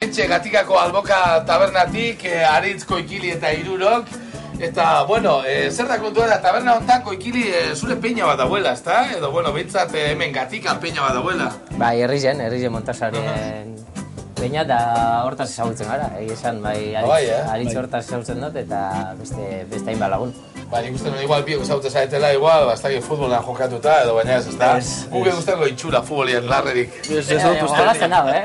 Etxe Gatikako Alboka tabernatik, Aritz Koikili eta Irurok. Eta, bueno, zer da kontua da, taberna hontan Koikili zure peña bat dauela, ezta? Edo, bueno, bintzat hemen Gatikan peña bat dauela. Bai, Herrizen Montasaren peña eta hortaz ezagutzen gara. Esan, bai, Aritz hortaz ezagutzen dut eta beste hainbat lagun. Ba, nik uste igual biok ezagutzen zaretela, igual, bastaki futbolan jokatuta, edo baina ez, ezta? Guke guztako itxura futbolien larrerik. Hola zen hau,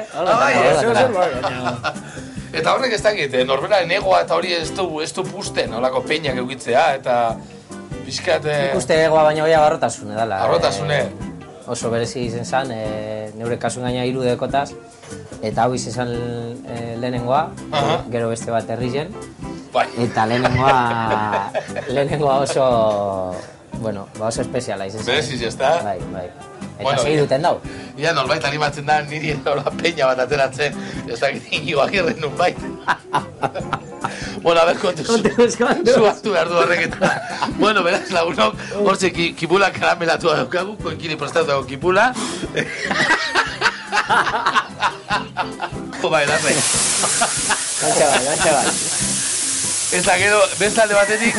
Eta horrek ez dakit, norberaren egoa eta hori ez du pusten, holako peñak eukitzea, eta pixkat... Nik uste egoa baina hori arrotasune dela. Arrotasune. Oso berezi izen zan, neure kasun gaina 3 dekotaz, eta hau izen zan lehenengoa, gero beste bat Herrizen. Eta lehenengoa oso, bueno, oso espeziala izen zan. Bereziz, ez da? Bai. Eta segi duten dau. Ia, norbait animatzen da niri nola peña bat ateratzen, ez dakit Inigo Agirre nun bait. Bueno, a ver, kontu zu hartu behar du horreketa. Bueno, beraz, lagunok, hortze kipula karamelatua daukagu, Koikili prestatu dago kipula. Bai, larre. Gantxe bai. Eta gero, bestalde batetik...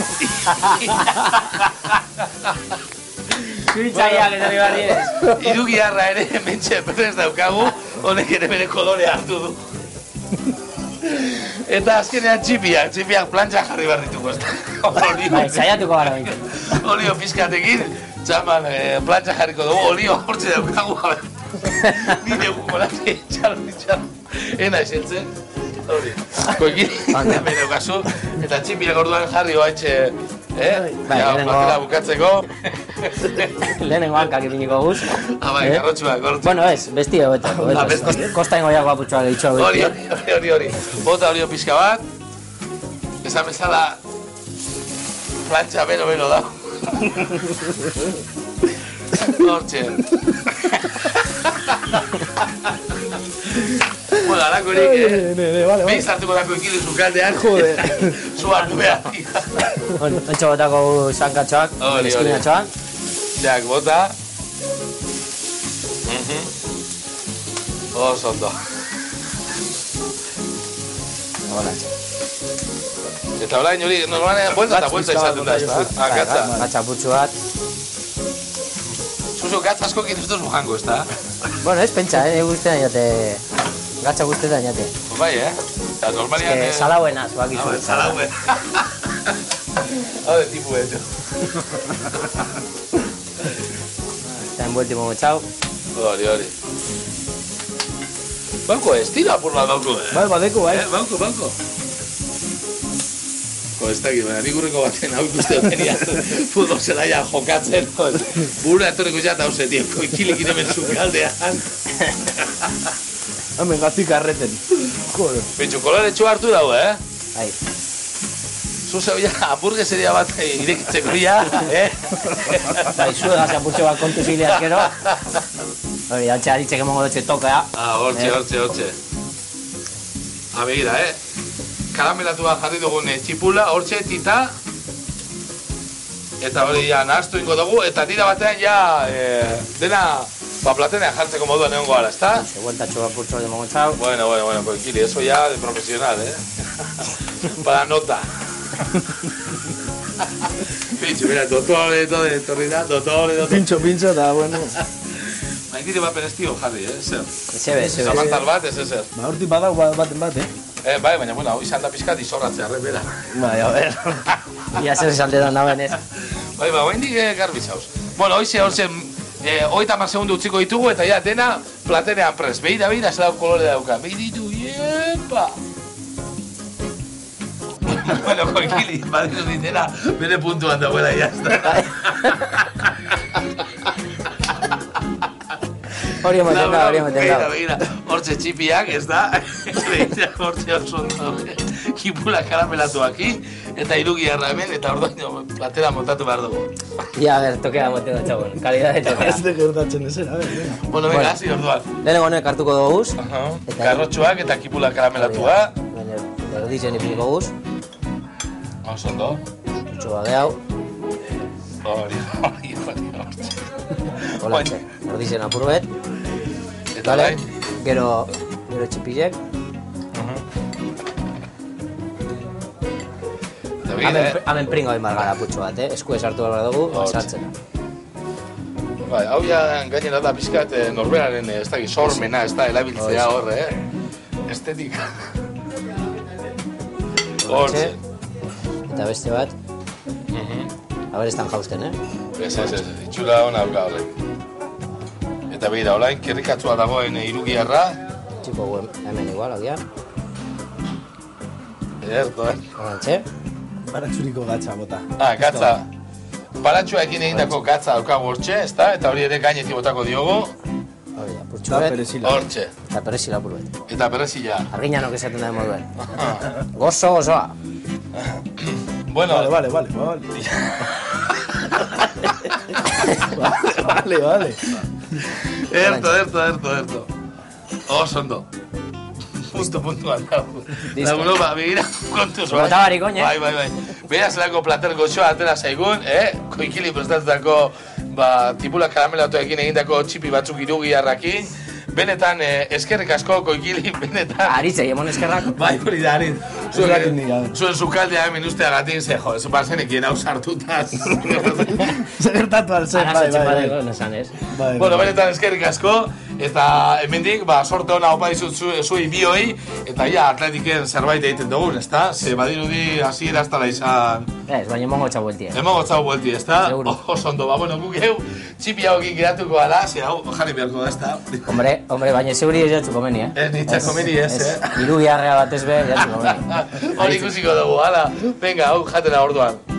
Zuitzaiak eta ribarri ez. Irugiarra ere mentxe prest daukagu, honek ere bere kolore hartu du. Eta azkenean txipiak plantxa jarri behar dituko. Bai, saiatuko gara baita. Olio pizkatekin, txaman plantxa jarriko dugu, olio hortze daukagu. Nire gukolati, txalo. Ena eseltzen. Koikili, hemen daukazu, eta txipiak orduan jarri oaitxe, platera bukatzeko. Lehenengo hankak ipiniko guz. Bai, garrotxuak. Bueno, ez, bestia hobeto. Kosta ingo jagoa putxoak egitxo. Hori. Bota olio pizka bat. Esan bezala, plantxa bero da. Hortxe. Bueno, alakorik, behiz hartuko dako Koikili zukaldean. Joder. Zu hartu behar. Entxo botako sankatxoak, eskinatxoak. Jak, bota. Oso ondo. Hola. Eta orain hori, normalean, buelta izaten da, ezta? Gatza. Gatza putxu bat. Zuzu, gatza asko kituztuz bujango, ezta? Bueno, ez pentsa, guztetan jate. Gatza guztetan jate. Bai, Eta normalean... Salauena, zuak izu. Salauen. Hau de tipu eto. Eta envueltimo motxau. Hori. Banko, estilo apurla banko, Bai, badeko, bai. Banko. Ez dakit, baina nik urreko baten hau ikuste venia futbol zelaia jokatzen. Burura etorriko jata hau zetien, Koikilik inemen zukaldean. Hemen Gatik arreten. Pentsu, koloretxo hartu dago, Bai. Zuzeu ja, hamburgueseria bat irekitzeko ja, Bai, zuegaz apurtxo bat kontu zileaz gero. Hori, altxe aritzek emongo dutxe toka, Hortxe. Begira, karamelatua jarri dugun txipula, hortxe, tita. Eta hori ja, nahaztu ingo dugu, eta tira batean ja, dena, platenean jartzeko moduan egon goala, ezta? Bueltatxo apurtxo de mogontxau. Bueno, Koikili, eso ya de profesional, Para nota. Pincho, mira, dotore, dotore. Pintxo, eta, bueno. Maitire bat penestio jarri, zer? Zebe. Zamantal bat, ez ezer. Ba, hortik badau baten bat, Bai, baina, bueno, hau izan da pizkat izorratzea, arrebera. Bai, a ver. Ia zer esalde da naben ez. Bai, hoendik garbi zauz. Bueno, hoize, 30 segundu utziko ditugu, eta ja, dena platenean prest. Beira, zelau kolore dauka. Beiritu, iepa! Bueno, Koikili, badiru dintena, bere puntuan dagoela, jazta. Hori emoten da. Begira, hortxe txipiak, ez da? Hortxe oso ondo. Kipula karamelatu aki, eta irugiarra hemen, eta orduan platera montatu behar dugu. Ja, a ver, tokea moteko txabon, kalidad de tokea. Ez de gertatzen ezer, a ver, venga. Bueno, venga, hasi orduan. Lehenengo honek hartuko duguz. Garrotxoak eta kipula karamelatua. Erditzen ipiniko guz. Oso ondo. Putxua gehau. Hori. Holatxe, erditzen apurbet. Eta bai? Gero txipilek. Hemen pringo egin gara putxo bat, esku esartu behar dugu, sartzena. Bai, hau ja gainera da pizkat norberaren, ez da, sormena, ez da, erabiltzea hor, estetika. Hortxe. Eta beste bat, haber estan jausten, Ez, itxura hona hauka horrek. Eta behira, olain, kerrikatzua dagoen irugiarra. Txiko hemen igual, agian. Ederto, Horantxe. Baratxuriko gatza bota. Gatza. Baratxuaekin egindako gatza daukagu hortxe, ezta? Eta hori ere gainetik botako diogu. Hori da, purtsu Da bet. perezila. Hortxe. Eta perezila pur bet. Eta perezila. Arginanok esaten da moduen. Gozoa. Bueno. Vale. Vale. Ederto. Oso ondo. Puntuan dago. Laguno, begira, kontuz, bai. Bota barik, oine. Bai. Beraz lako plater goxoa atera zaigun, koikili prestatutako, tipula karamelatoekin egindako txipi batzuk irugiarrakin. Benetan, eskerrik asko, koikili, benetan. Aritzei, emon eskerrak. Bai, hori da, arit. Zurakin dira. Zuen zukaldea hemen usteagatik, jo, ez bazenekien hau sartutaz. Zertatu alzen, bai. Nesan ez. Bueno, benetan eskerrik asko, eta hemendik, sorte hona opa dizut zuei bioi, eta ja atletiken zerbait egiten dugun, ezta? Ze badirudi hasiera ez dela izan... Ez, baina emongo txau buelti, Emongo txau buelti, ezta? Seguro. Oso ondo, bueno, guk eu, txipi hauekin geratuko gara, ze hau, jarri beharko da, ezta? Hombre, baina seguri ez jatzu komeni, Ez nintzak komeni ez, Irugiarrea batez be, jatzu komeni. Hori ikusiko dugu, hala, venga, hau jatera orduan.